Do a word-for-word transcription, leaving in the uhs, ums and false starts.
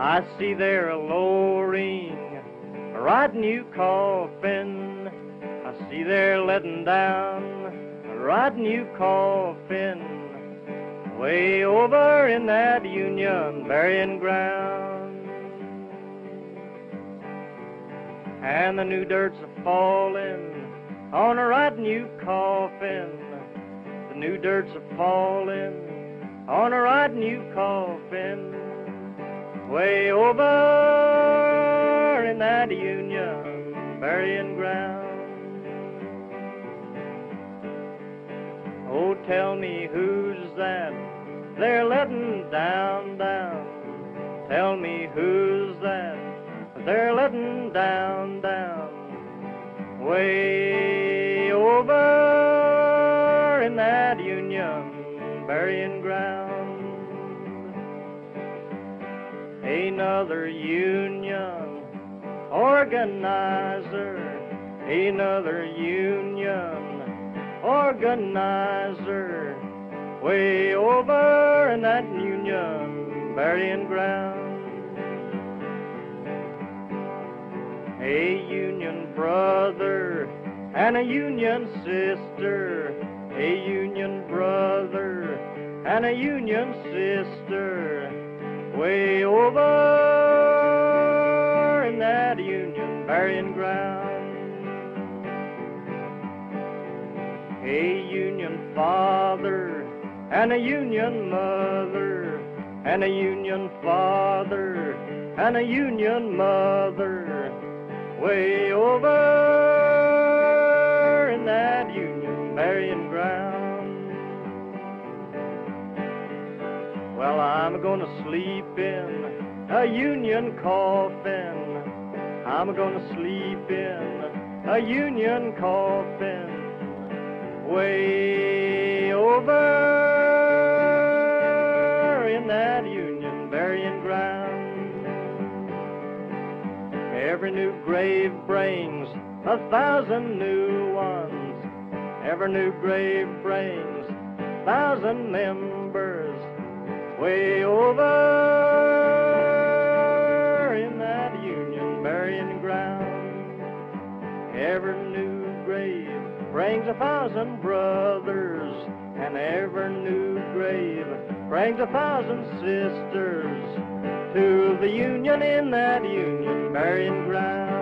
I see there a lowering, a right new coffin. I see there letting down a right new coffin, way over in that Union burying ground. And the new dirt's a falling on a right new coffin. The new dirt's a falling on a right new coffin, way over in that Union burying ground. Oh, tell me who's that they're letting down, down. Tell me who's that they're letting down, down, way over in that Union burying ground. Another union organizer, another union organizer, way over in that Union burying ground. A union brother and a union sister, a union brother and a union sister, way over in that Union burying ground. A union father and a union mother, and a union father and a union mother, way over in that Union burying ground. Well, I'm gonna sleep in a Union coffin. I'm gonna sleep in a Union coffin, way over in that Union burying ground. Every new grave brings a thousand new ones. Every new grave brings a thousand members, way over in that Union burying ground. Every new grave brings a thousand brothers, and every new grave brings a thousand sisters to the Union in that Union burying ground.